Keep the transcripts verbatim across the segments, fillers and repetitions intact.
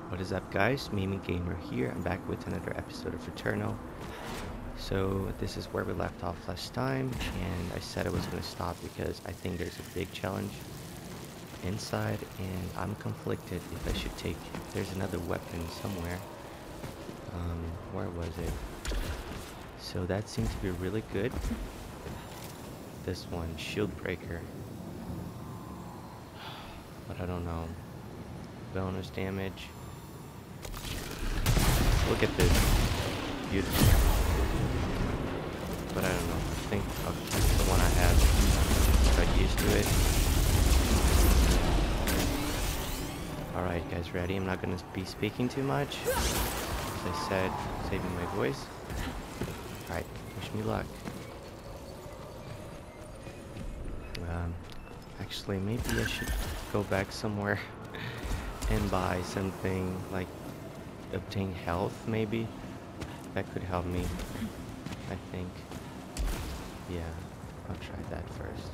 What is up, guys? Mimi Gamer here. I'm back with another episode of Returnal. So this is where we left off last time, and I said I was going to stop because I think there's a big challenge inside, and I'm conflicted if I should take. There's another weapon somewhere. Um, where was it? So that seemed to be really good. This one, Shield Breaker. But I don't know. Bonus damage. Look at this. Beautiful. But I don't know. I think I'll keep the one I have. Got used to it. Alright, guys, ready? I'm not going to be speaking too much. As I said, saving my voice. Alright, wish me luck. Um, actually, maybe I should go back somewhere and buy something like obtain health, maybe. That could help me, I think. Yeah, I'll try that first.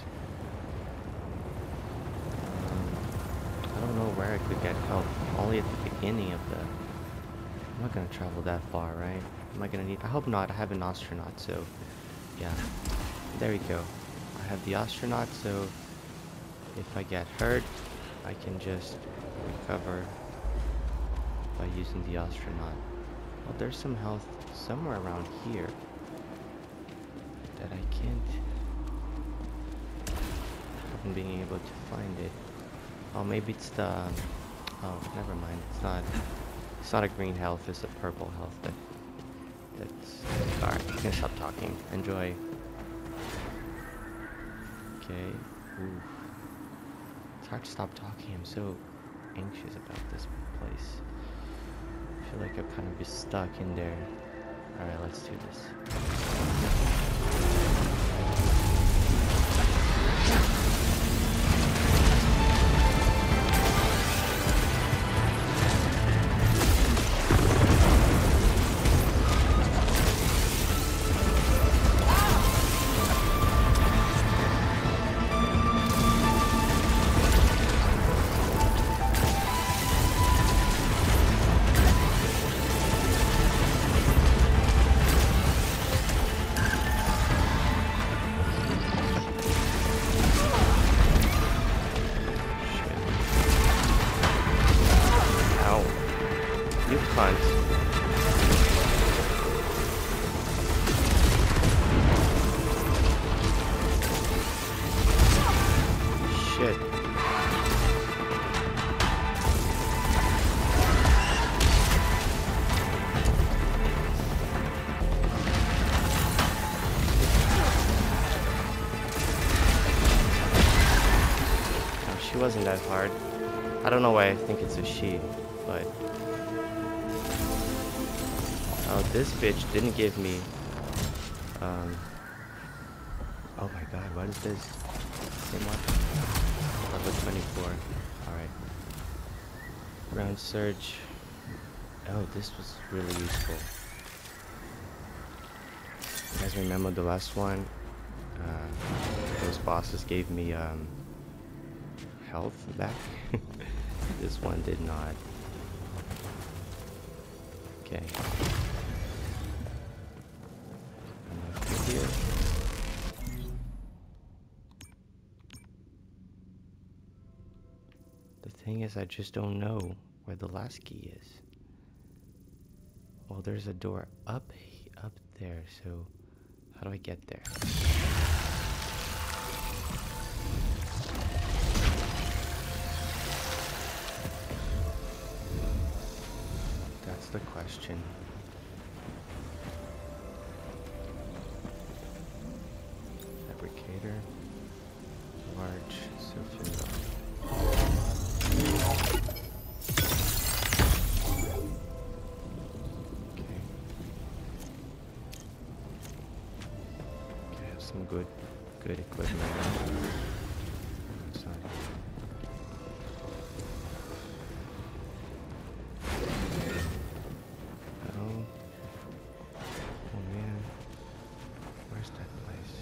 Um, I don't know where I could get help. Only at the beginning of the... I'm not gonna travel that far, right? Am I gonna need... I hope not. I have an astronaut, so... Yeah. There we go. I have the astronaut, so... If I get hurt, I can just recover by using the astronaut. Well, there's some health somewhere around here that I can't... haven't been able to find it. Oh, maybe it's the... Oh, never mind. It's not... It's not a green health. It's a purple health. That... That's... Alright, I'm gonna stop talking. Enjoy. Okay. Ooh. It's hard to stop talking. I'm so anxious about this place. I feel like I'll kind of be stuck in there. Alright, let's do this. Shit. Oh, she wasn't that hard. I don't know why I think it's a she, but... Oh, this bitch didn't give me... Um... Oh my god, what is this? Same one? Level twenty-four. Alright. Ground surge. Oh, this was really useful. You guys remember the last one? Uh, those bosses gave me um, health back. This one did not. Okay. I'm up here. The thing is, I just don't know where the last key is. Well, there's a door up, up there, so how do I get there? That's the question. Fabricator. Large circular. Some good, good equipment. Outside. Oh, oh man, where's that place?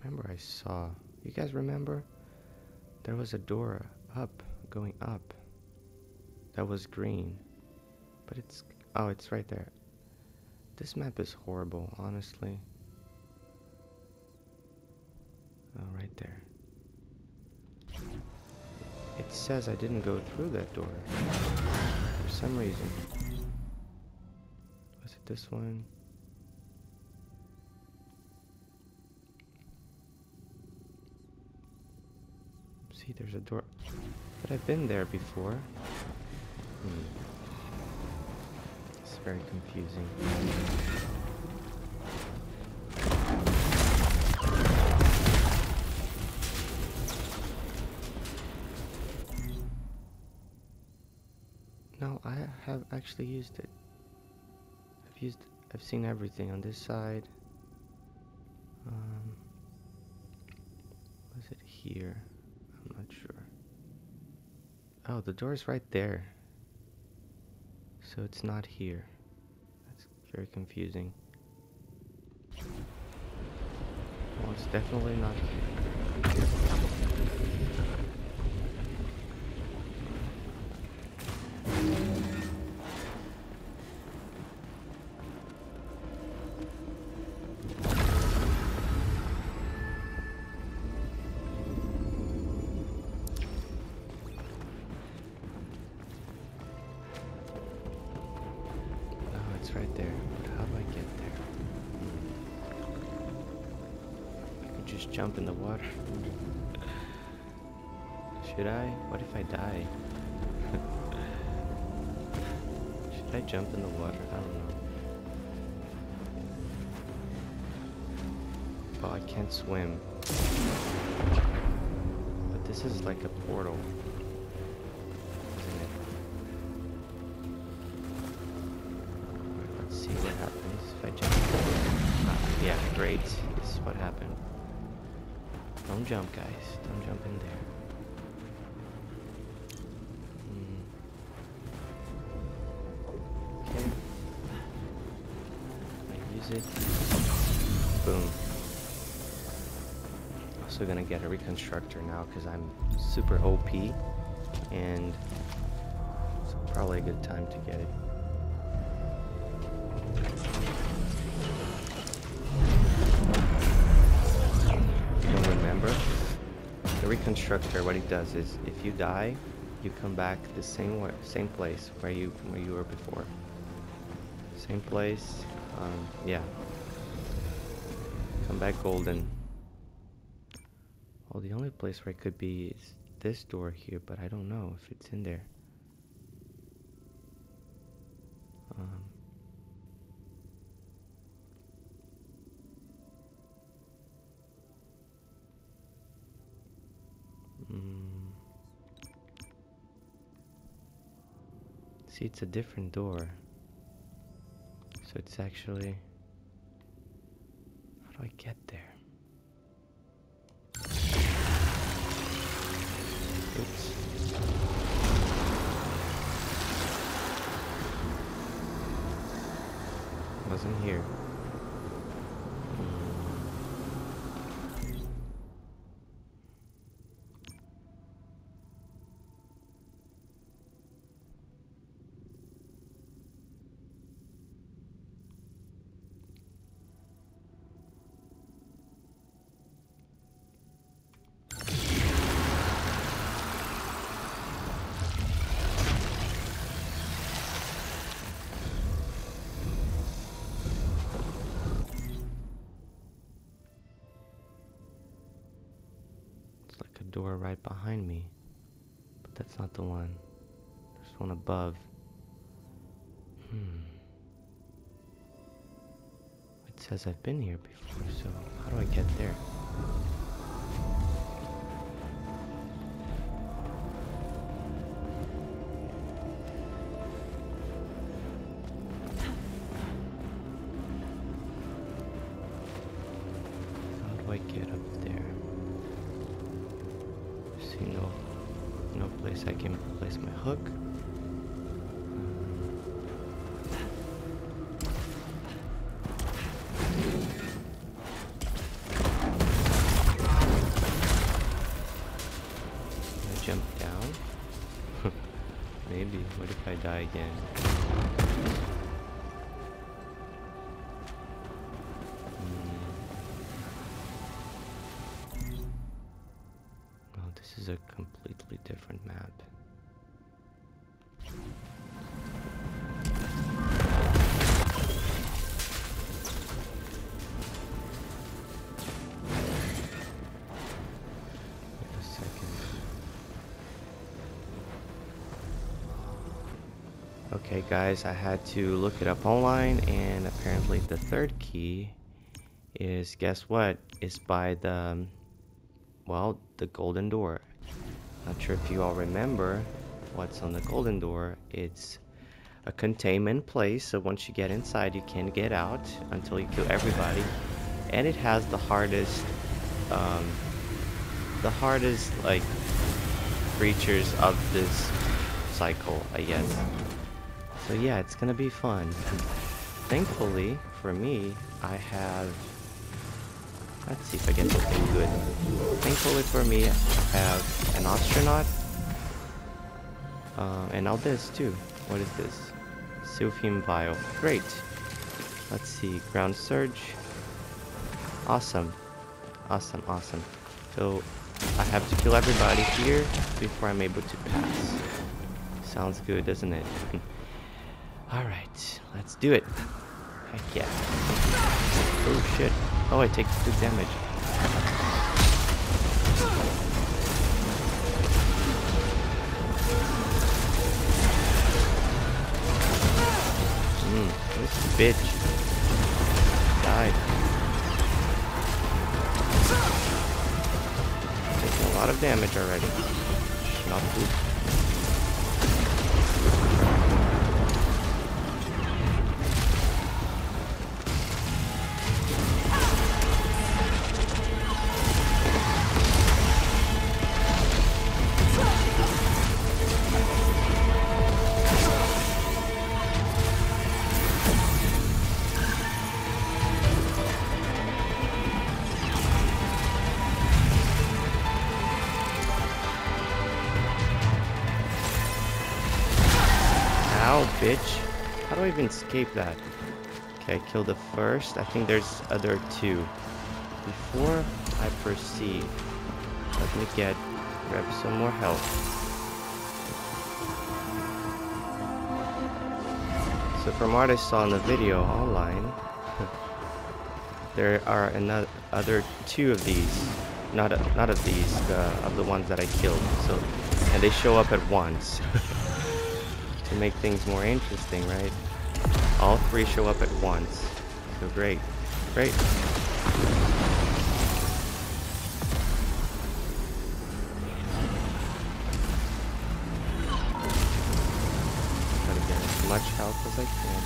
remember I saw. You guys remember? There was a door up, going up. That was green. But it's... Oh, it's right there. This map is horrible, honestly. Oh, right there. It says I didn't go through that door. For some reason. Was it this one? See, there's a door. But I've been there before. Hmm. It's very confusing. No, I have actually used it. I've used, I've seen everything on this side. Um, was it here? I'm not sure. Oh, the door's right there. So it's not here. That's very confusing. Well, it's definitely not here. Right there, but how do I get there? I could just jump in the water. Should I? What if I die? Should I jump in the water? I don't know. Oh, I can't swim. But this is like a portal. See what happens if I jump. Ah, yeah, great. This is what happened. Don't jump, guys. Don't jump in there. Mm. Okay. I use it. Boom. Also gonna get a reconstructor now because I'm super O P, and it's probably a good time to get it. The reconstructor, what it does is, if you die, you come back the same way, same place where you where you were before. Same place, um, yeah. Come back golden. Well, the only place where it could be is this door here, but I don't know if it's in there. Um, See, it's a different door. So it's actually... How do I get there? Oops. Wasn't here. Door right behind me, but that's not the one. There's one above. Hmm. It says I've been here before, so how do I get there? How do I get up there? See, no, no place I can place my hook. if I die again? Hmm. Oh, this is a completely different map. Okay guys, I had to look it up online, and apparently the third key is, guess what, is by the, um, well, the golden door. Not sure if you all remember what's on the golden door. It's a containment place, so once you get inside you can't get out until you kill everybody. And it has the hardest, um, the hardest, like, creatures of this cycle, I guess. So yeah, it's gonna be fun. Thankfully, for me, I have... Let's see if I get something good. Thankfully for me, I have an astronaut. Uh, and now this too. What is this? Sylphium Vial. Great. Let's see. Ground Surge. Awesome. Awesome, awesome. So, I have to kill everybody here before I'm able to pass. Sounds good, doesn't it? Alright, let's do it. Heck yeah. Oh shit. Oh, I take good damage. Mmm, this bitch. Died. Taking a lot of damage already. Not good. Ow, bitch. How do I even escape that? Okay, I killed the first. I think there's other two. Before I proceed, let me get grab some more health. So from what I saw in the video online, there are another other two of these. Not a, not of these, the, of the ones that I killed. So, and they show up at once. To make things more interesting, right? All three show up at once. So great. Great. Try to get as much health as I can.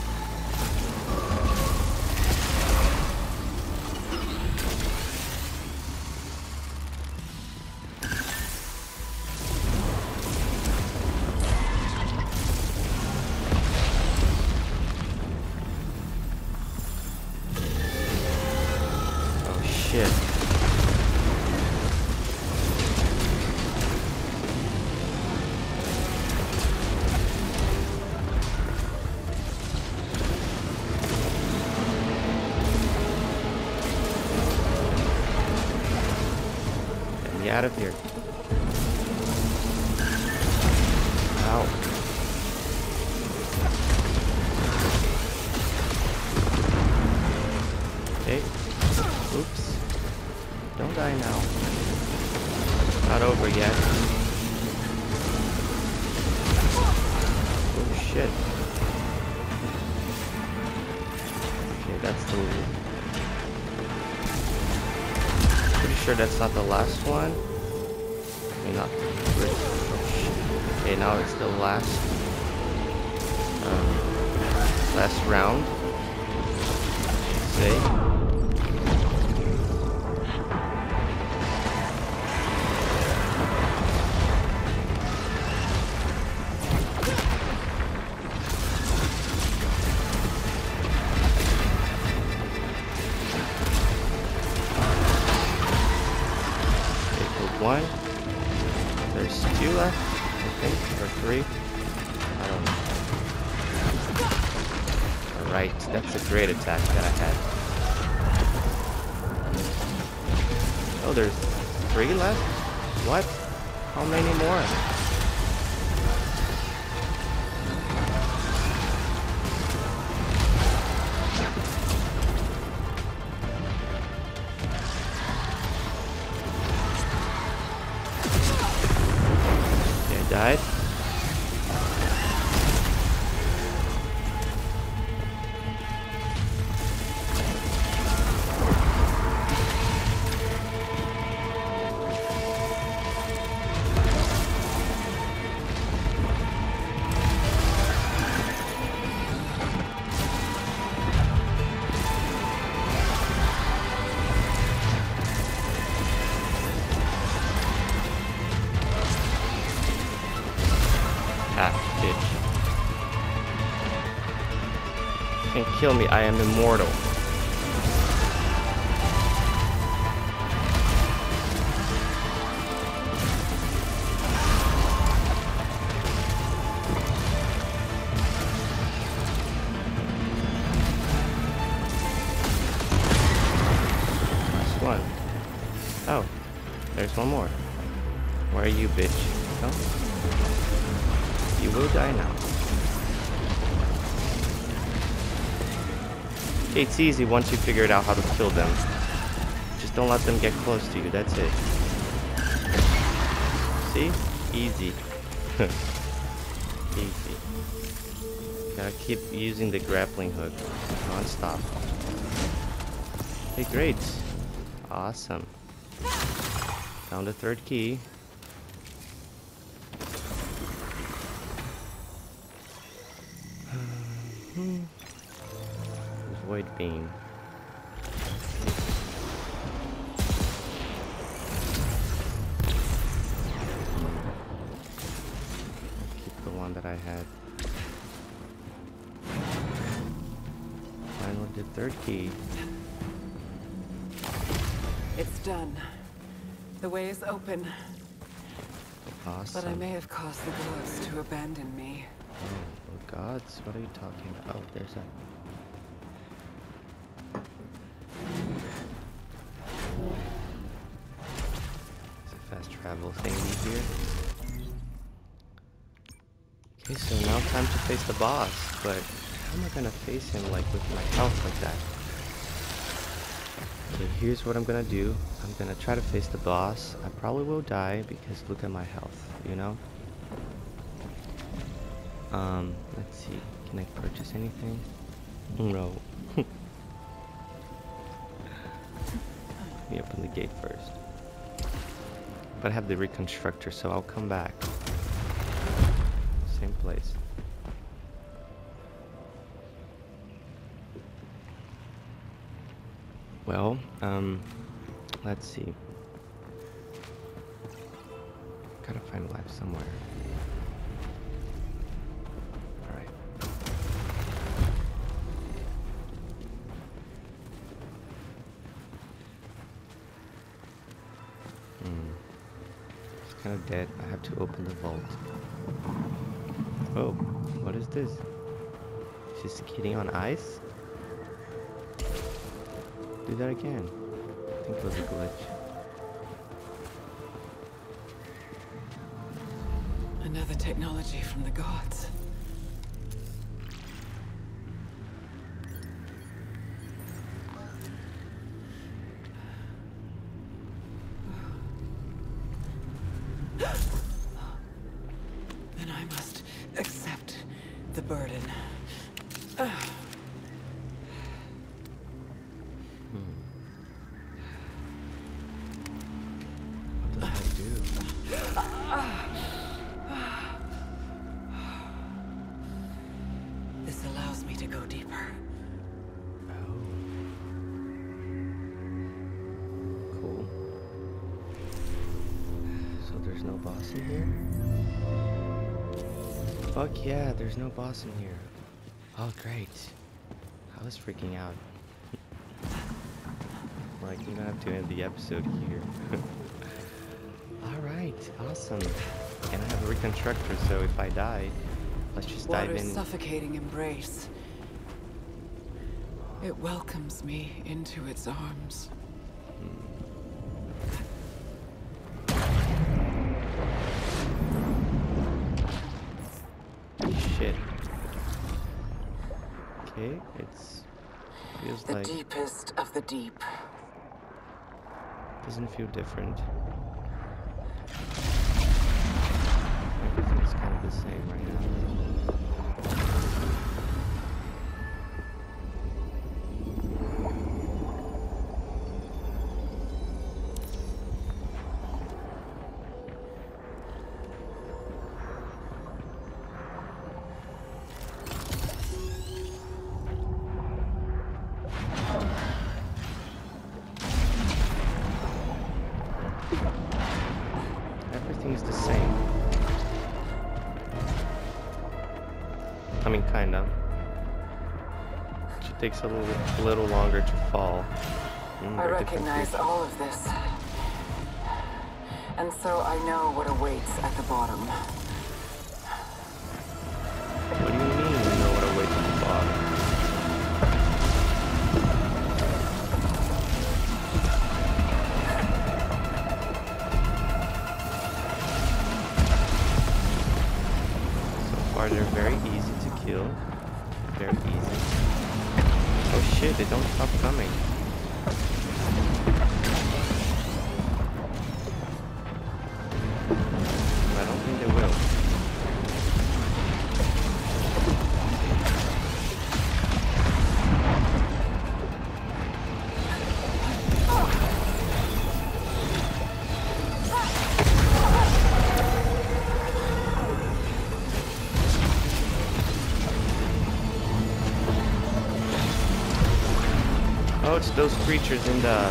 Shit. Get me out of here. Ow. Okay. Oops. Don't die now. Not over yet. Oh shit. Okay, that's the... Pretty sure that's not the last one. Okay, not... Oh shit. Okay, now it's the last... Um, last round. Say. One. There's two left, I think, or three. Right, that's a great attack that I had. Oh, there's three left? What? How many more? Okay, I died. Ah, bitch. Can't kill me, I am immortal. Last one. Oh, there's one more. Where are you, bitch? Oh. You will die now. Okay, it's easy once you figured out how to kill them. Just don't let them get close to you, that's it. See? Easy. Easy. Gotta keep using the grappling hook non-stop. Okay, great. Awesome. Found the third key. Void beam. Keep the one that I had. Finally, the third key. It's done. The way is open. Awesome. But I may have caused the gods to abandon me. Oh, oh gods? What are you talking about? Oh, there's a... Fast travel thingy here. Okay, so now time to face the boss, but how am I gonna face him like with my health like that? Okay, here's what I'm gonna do. I'm gonna try to face the boss. I probably will die because look at my health, you know? Um, let's see. Can I purchase anything? No. Let me open the gate first. But I have the reconstructor, so I'll come back. Same place. Well, um, let's see. Gotta find life somewhere. Alright. Hmm. Kind of dead. I have to open the vault. Oh, what is this? She's skating on ice? Do that again. I think it was a glitch. Another technology from the gods. Then I must accept the burden. Uh. Hmm. What does that do? This allows me to go deeper. Oh. Cool. So there's no boss in here? Fuck yeah, there's no boss in here. Oh, great. I was freaking out. Like, I'm gonna have to end the episode here. Alright, awesome. And I have a reconstructor, so if I die, let's just dive Water's in. suffocating embrace. It welcomes me into its arms. Shit. Okay, it's feels The like deepest of the deep. doesn't feel different. Everything's kind of the same right now. Everything's the same. I mean, kind of. It takes a little, a little longer to fall. Mm, I they're different recognize creatures. all of this. And so I know what awaits at the bottom. What do you mean you know what awaits at the bottom? So far, they're very easy to kill. Very easy. Oh shit, they don't stop coming. I don't think they will. Oh, it's those creatures in the...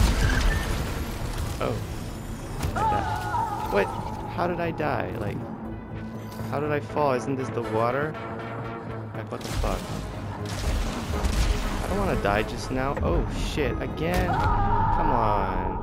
Oh. I died. What? How did I die? Like, how did I fall? Isn't this the water? Like, what the fuck? I don't want to die just now. Oh, shit. Again? Come on.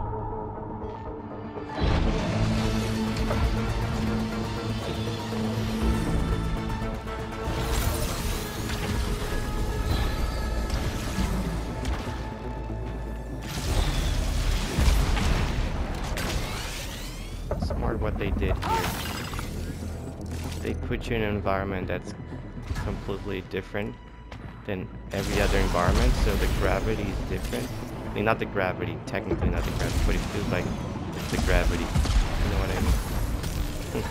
Smart what they did here. They put you in an environment that's completely different than every other environment, so the gravity is different. I mean, not the gravity, technically not the gravity, but it feels like it's the gravity. You know what I mean?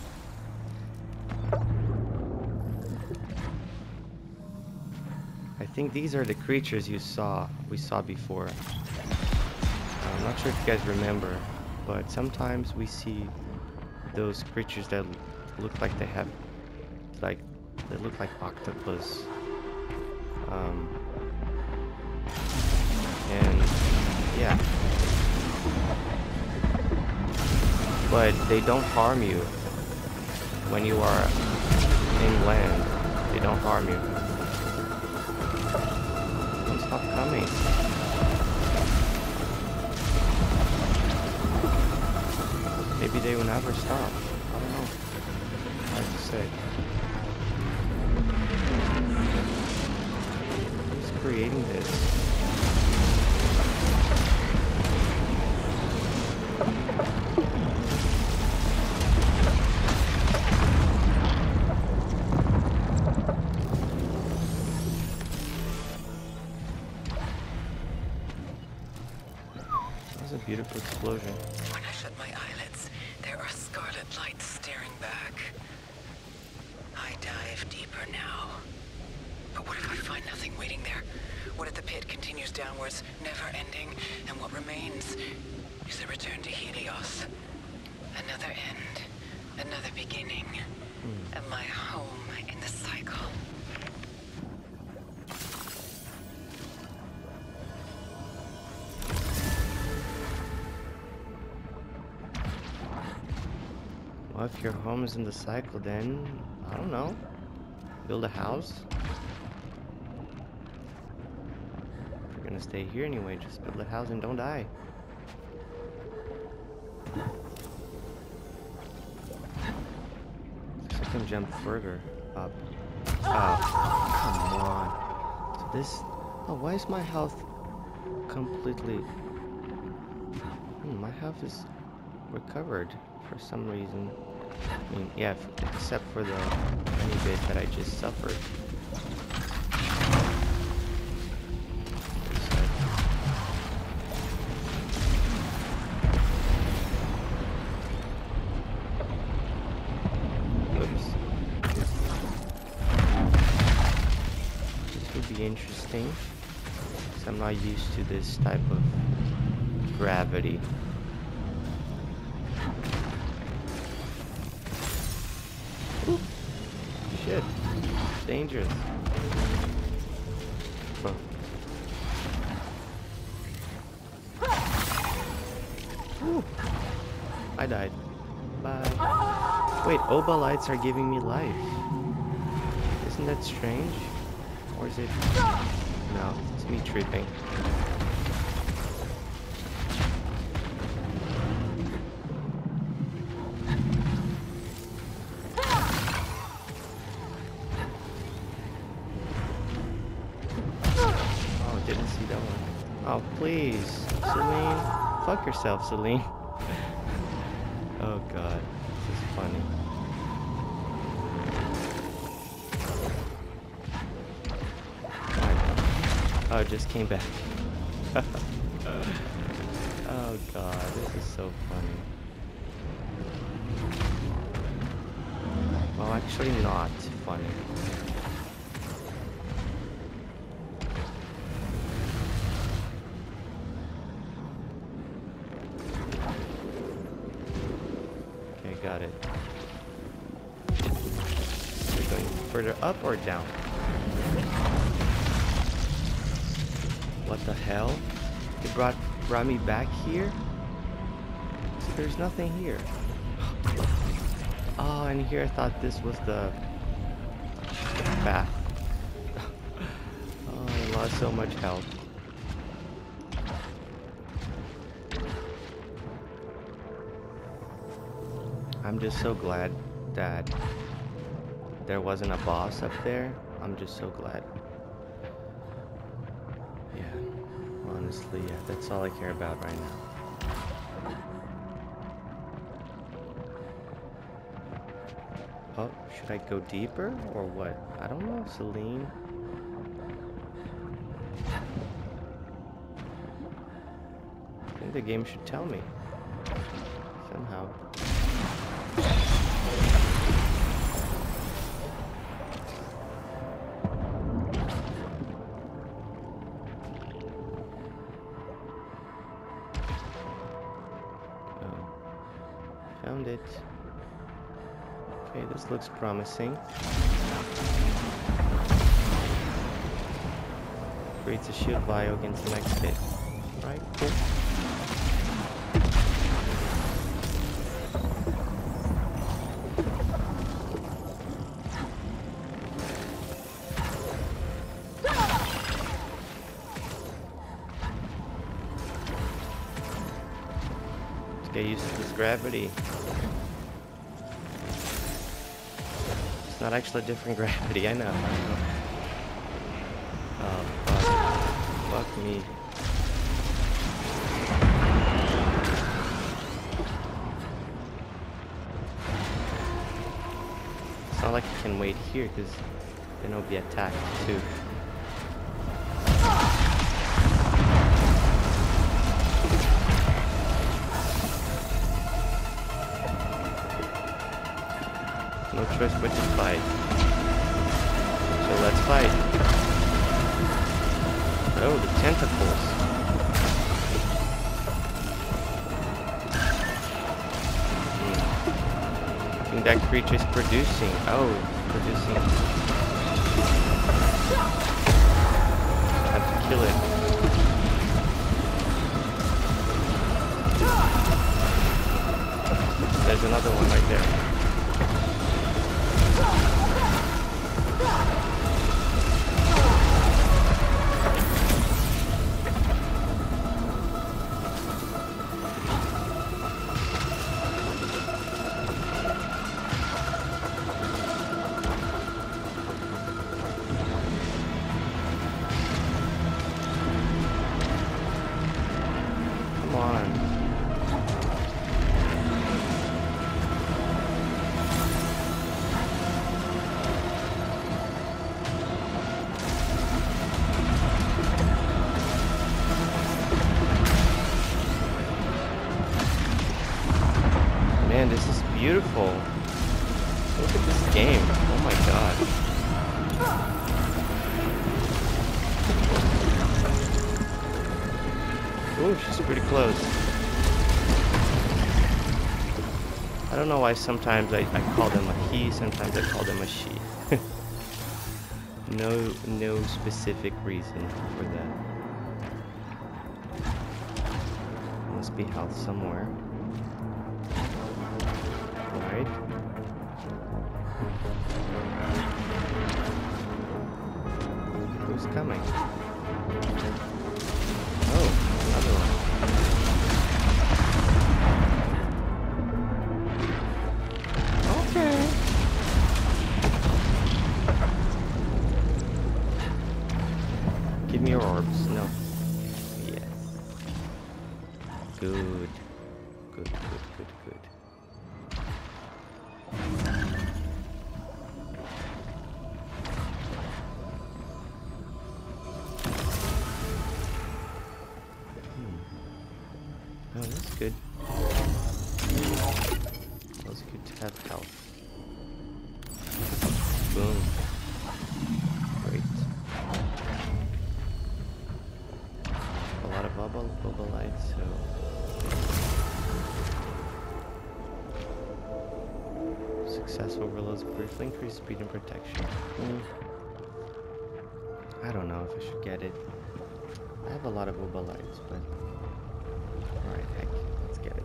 I think these are the creatures you saw, we saw before. I'm not sure if you guys remember, but sometimes we see those creatures that look like they have, like, they look like octopus. Um, and, yeah. But they don't harm you when you are inland. They don't harm you. Don't stop coming. Maybe they will never stop. I don't know. Hard to say. Who's creating this? That was a beautiful explosion. When I shut my eyelids, there are scarlet lights staring back. I dive deeper now. But what if I find nothing waiting there? What if the pit continues downwards, never ending, and what remains is a return to Helios? Another end, another beginning, Hmm. and my home in the cycle. Well, if your home is in the cycle, then, I don't know, build a house. If you're gonna stay here anyway, just build a house and don't die. I can jump further up. Oh, come on. So this, Oh, why is my health completely... Hmm, my health is recovered for some reason. I mean, yeah, f except for the tiny bit that I just suffered. Oops. This would be interesting, because I'm not used to this type of gravity. Ooh. Shit. Dangerous. Huh. Ooh. I died. Bye. Wait, Oba lights are giving me life. Isn't that strange? Or is it... No, it's me tripping. Oh, didn't see that one. Oh, please. Celine. Fuck yourself, Celine. Oh god, this is funny. Oh, it just came back. Oh god, this is so funny. Well, actually not funny. Okay, got it. We're going further up or down? What the hell? It brought brought me back here? So there's nothing here. Oh, and here I thought this was the path. Oh, I lost so much health. I'm just so glad that there wasn't a boss up there. I'm just so glad. Honestly, yeah, that's all I care about right now. Oh, should I go deeper or what? I don't know, Celine. I think the game should tell me. Somehow. Found it. Okay, this looks promising. Creates a shield vial against the next hit. Right, cool. Let's get used to this gravity. It's not actually a different gravity, I know. I know. Oh, fuck. Fuck me. It's not like I can wait here, because then I'll be attacked too. No choice but to fight. So let's fight. Oh, the tentacles. Hmm. I think that creature is producing. Oh, producing. I have to kill it. There's another one right there. beautiful. Look at this game. Oh my god. Ooh, she's pretty close. I don't know why sometimes I, I call them a he, sometimes I call them a she. no no specific reason for that. Must be health somewhere. Right? Who's coming? Oh, another one. Okay. Give me your orbs. No. Yes. Good. Good, good, good, good. Oh, that's good. That's good to have health. Boom. Great. A lot of bubble, bubble lights, so... Successful reloads briefly increase speed and protection. Mm. I don't know if I should get it. I have a lot of bubble lights, but... Alright, heck, let's get it.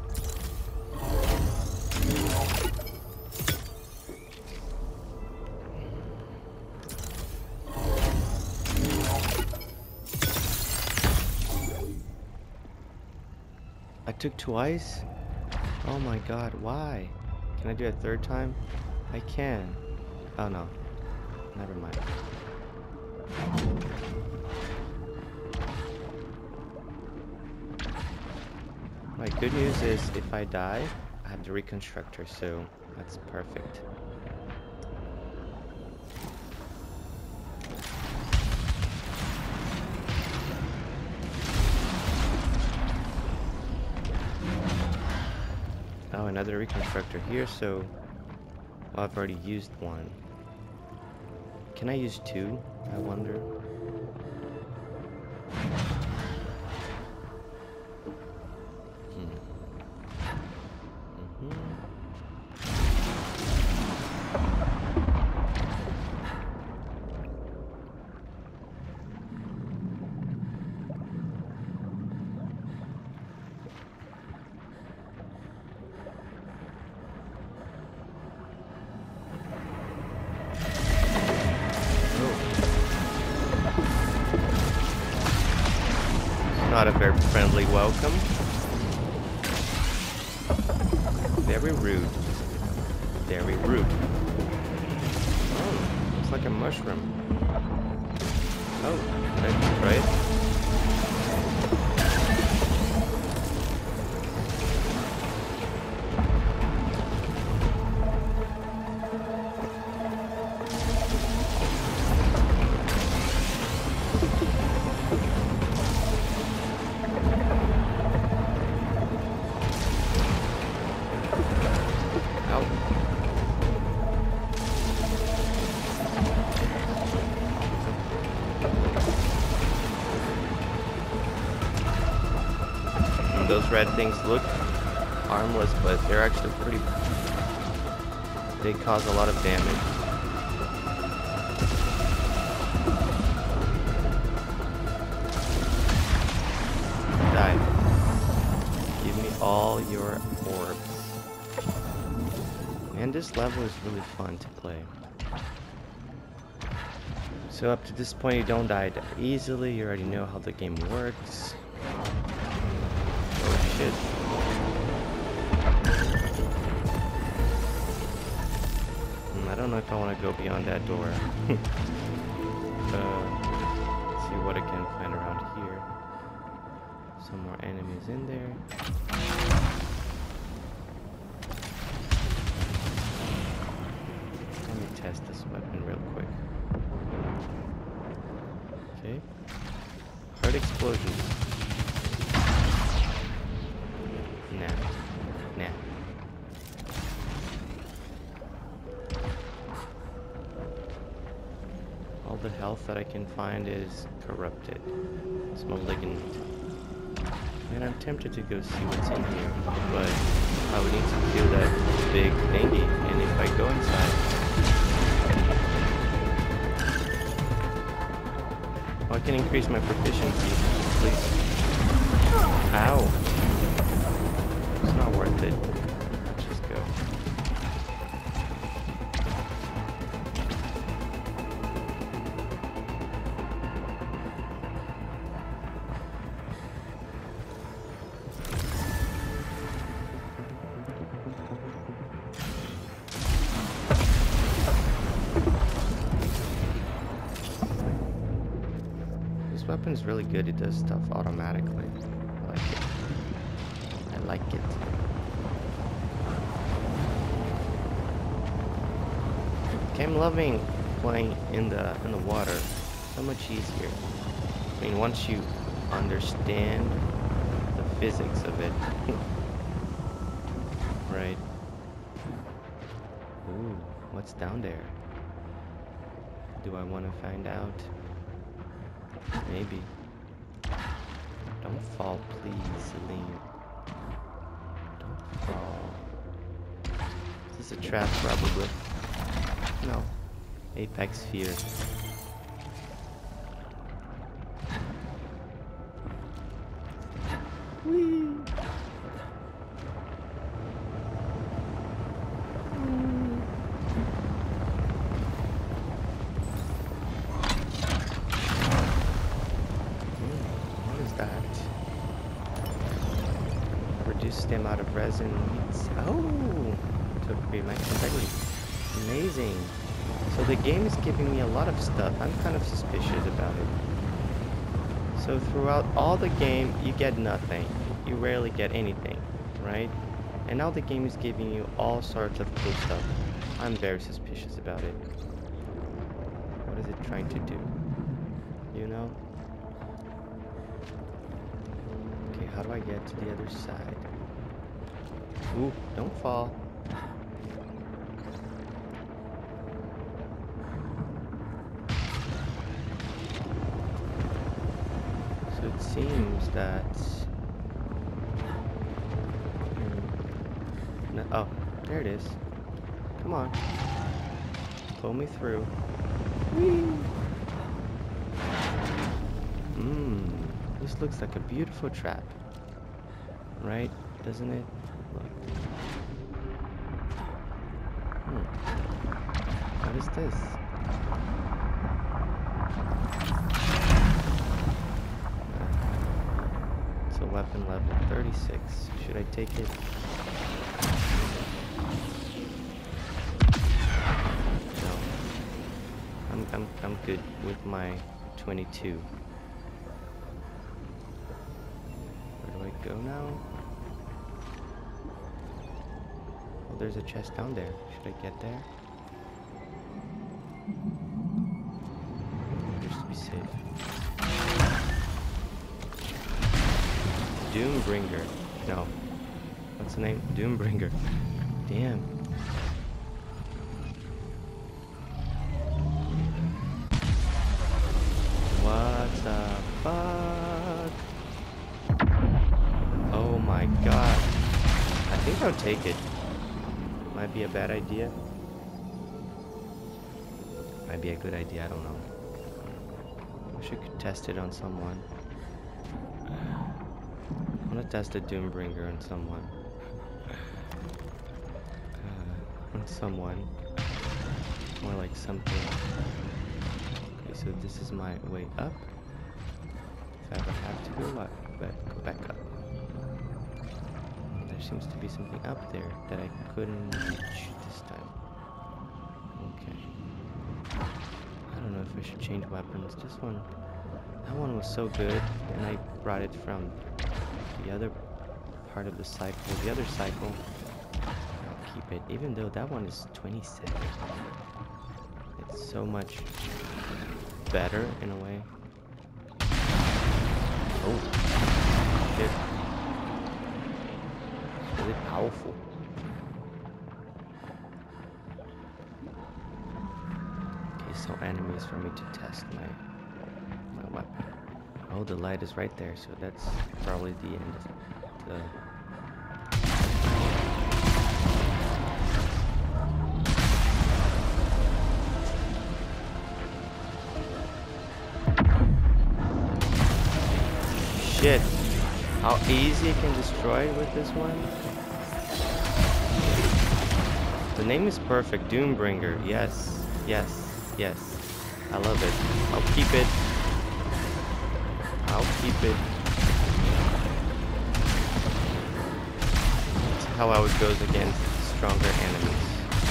I took twice? Oh my god, why? Can I do it a third time? I can. Oh no. Never mind. My good news is if I die, I have the reconstructor, so that's perfect. Oh, another reconstructor here, so well, I've already used one. Can I use two? I wonder. Not a very friendly welcome. Very rude. Very rude. Oh, looks like a mushroom. Oh, that's right. Those red things look harmless, but they're actually pretty... They cause a lot of damage. Die. Give me all your orbs. Man, this level is really fun to play. So up to this point, you don't die easily. You already know how the game works. Oh shit. Mm, I don't know if I want to go beyond that door. uh, let's see what I can find around here. Some more enemies in there. Let me test this weapon real quick. Okay. Hard explosions. Nah. Nah. that I can find is corrupted. It's malignant. And I'm tempted to go see what's in here, but I would need to kill that big thingy, and if I go inside... Oh, I can increase my proficiency, please. Ow! It's not worth it. Let's just go. This weapon's really good. It does stuff automatically. I like it. I like it. Okay, I'm loving playing in the in the water. So much easier. I mean, once you understand the physics of it. Right. Ooh, what's down there? Do I want to find out? Maybe. Don't fall, please, Celine. Don't fall. Is this a trap? Probably. No. Apex Sphere. Whee! Reduce the amount of resin needs. Oh, to upgrade max integrity. Amazing. So the game is giving me a lot of stuff. I'm kind of suspicious about it. So throughout all the game, you get nothing. You rarely get anything, right? And now the game is giving you all sorts of cool stuff. I'm very suspicious about it. What is it trying to do? You know? Okay, how do I get to the other side? Ooh, don't fall. So it seems that... No, oh, there it is. Come on. Pull me through. Whee! Mmm, this looks like a beautiful trap. Right? Doesn't it? Look. Hmm. What is this? It's a weapon level thirty-six. Should I take it? No. I'm I'm I'm good with my twenty-two. Where do I go now? Oh, there's a chest down there. Should I get there? Just to be safe. Doombringer. No. What's the name? Doombringer. Damn. What the fuck? Oh my god. I think I'll take it. Might be a bad idea. Might be a good idea, I don't know. Wish I could test it on someone. I'm gonna test the Doombringer on someone. Uh, on someone. More like something. Okay, so this is my way up. If I ever have to go up, but go back up. There seems to be something up there that I couldn't reach this time. Okay. I don't know if I should change weapons. This one, that one was so good, and I brought it from the other part of the cycle. The other cycle, I'll keep it, even though that one is twenty-seven. It's so much better in a way. Oh, shit. Really powerful. Okay, so enemies for me to test my my weapon. Oh, the light is right there, so that's probably the end of the... Shit! How easy it can destroy with this one? The name is perfect, Doombringer. Yes, yes, yes. I love it. I'll keep it. I'll keep it. That's how I would goes against stronger enemies.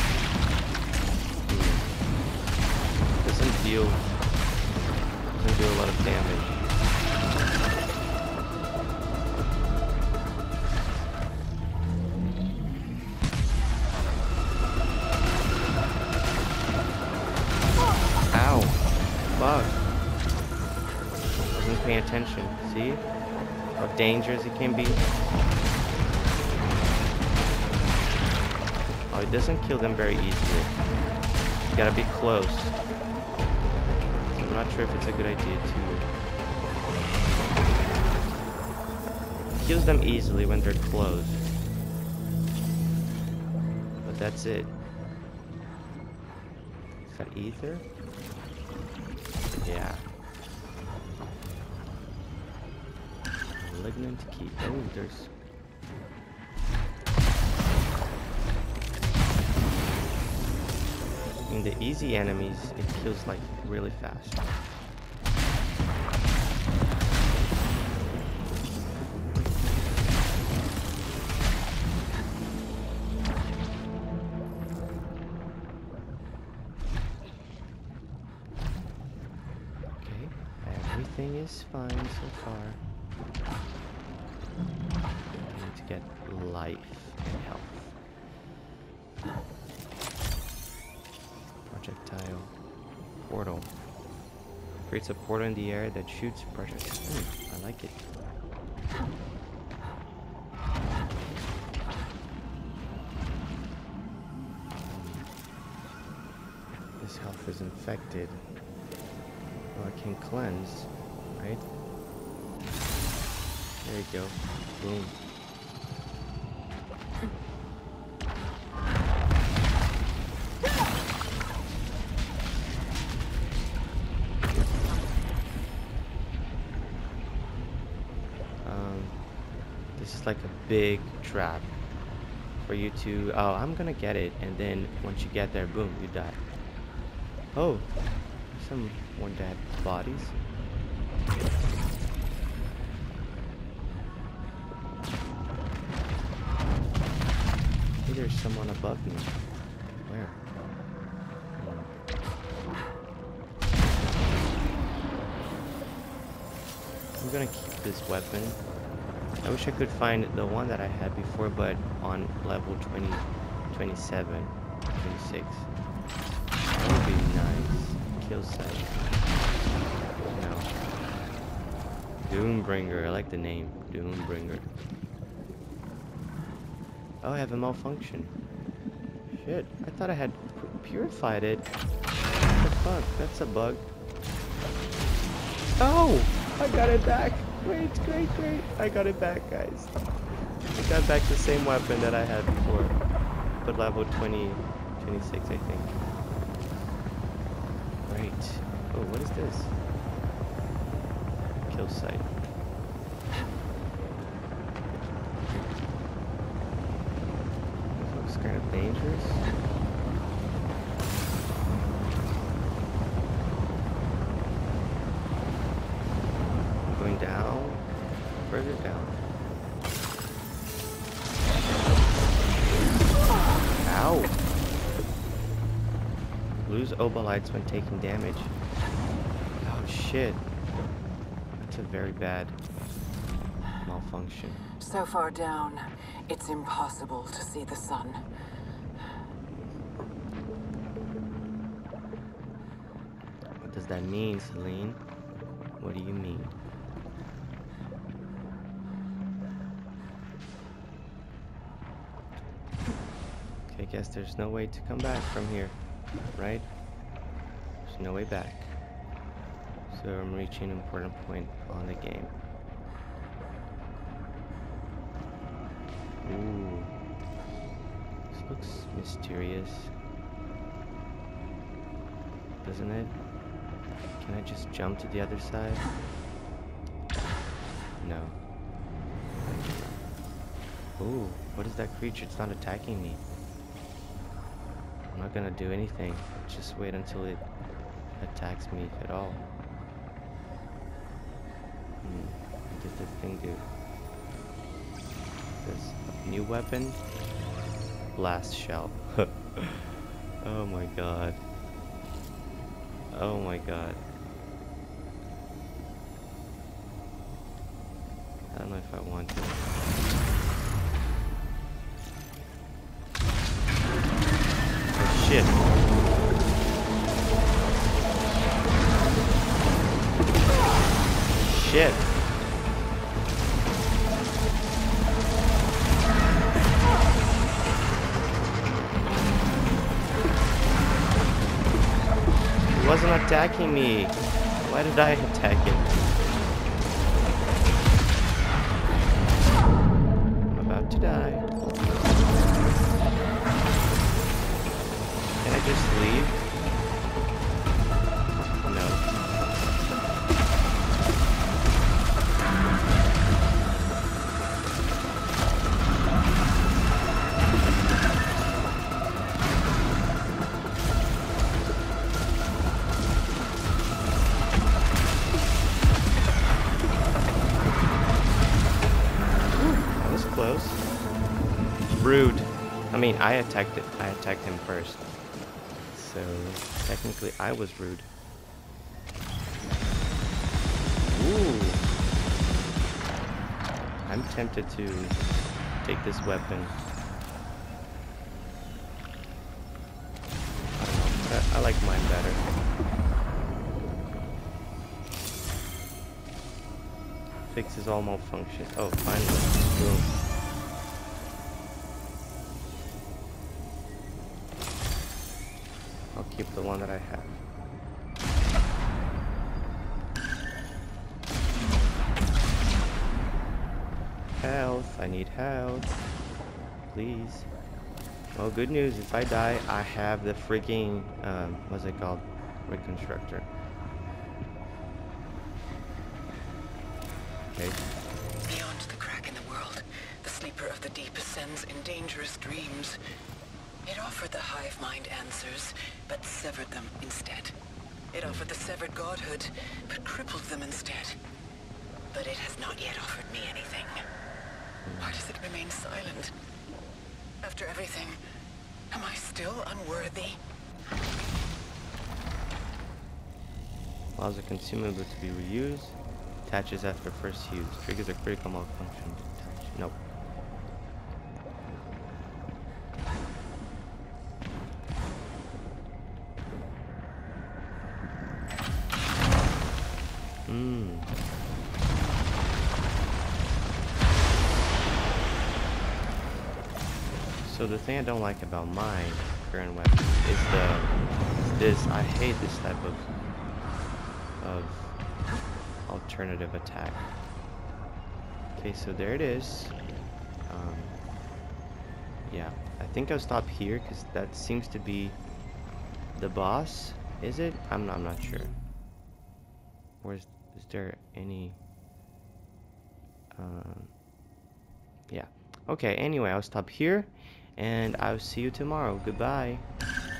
Hmm. Doesn't deal doesn't do a lot of damage. Ow. Fuck. Wasn't paying attention. See? How dangerous it can be. Oh, it doesn't kill them very easily. You gotta be close. I'm not sure if it's a good idea to... It kills them easily when they're close. But that's it. Is that ether? Yeah. Malignant key. Oh, there's... In the easy enemies, it kills like really fast. Okay, everything is fine so far. I need to get life and health. Projectile portal creates a portal in the air that shoots projectiles. Hmm, I like it. This health is infected. Oh, I can cleanse, right? There you go. Boom. This is like a big trap for you to... Oh, I'm gonna get it, and then once you get there, boom, you die. Oh, some more dead bodies. Maybe there's someone above me. Where? I'm gonna keep this weapon. I wish I could find the one that I had before, but on level twenty, twenty-seven, twenty-six. That would be nice. Kill site. No. Doombringer. I like the name. Doombringer. Oh, I have a malfunction. Shit. I thought I had purified it. What the fuck? That's a bug. Oh! I got it back! Great, great, great. I got it back, guys. I got back the same weapon that I had before. But level twenty, twenty-six, I think. Great. Oh, what is this? Kill site. This looks kind of dangerous. Going down, further down. Ow! Lose obolites when taking damage. Oh shit. That's a very bad malfunction. So far down, it's impossible to see the sun. What does that mean, Celine? What do you mean? Okay, I guess there's no way to come back from here, right? There's no way back. So I'm reaching an important point on the game. Ooh. This looks mysterious. Doesn't it? Can I just jump to the other side? No. Ooh, what is that creature? It's not attacking me. I'm not gonna do anything. Just wait until it attacks me, if at all. Hmm. What does this thing do? This new weapon? Blast shell. Oh my god. Oh my god. I don't know if I want to. Oh shit. Shit. It wasn't attacking me. Why did I attack it? I'm about to die. Can I just leave? No. Close. Rude. I mean, I attacked it. I attacked him first. So, technically, I was rude. Ooh. I'm tempted to take this weapon. I don't know. I, I like mine better. Fixes all malfunctions. Oh, finally. Boom. I'll keep the one that I have. Health. I need health. Please. Well, good news. If I die, I have the freaking, um, what's it called? Reconstructor. Okay. Beyond the crack in the world, the sleeper of the deep ascends in dangerous dreams. It offered the hive mind answers, but severed them instead. It offered the severed godhood, but crippled them instead. But it has not yet offered me anything. Why does it remain silent? After everything, am I still unworthy? Allows a consumable to be reused. Attaches after first use. Triggers a critical malfunction. Attach. Nope. Hmm. So the thing I don't like about my current weapon is the is this. I hate this type of of alternative attack. Okay, so there it is. Um, yeah, I think I'll stop here because that seems to be the boss. Is it? I'm not. I'm not sure. Or is, is there any? Um, yeah. Okay. Anyway, I'll stop here, and I'll see you tomorrow. Goodbye.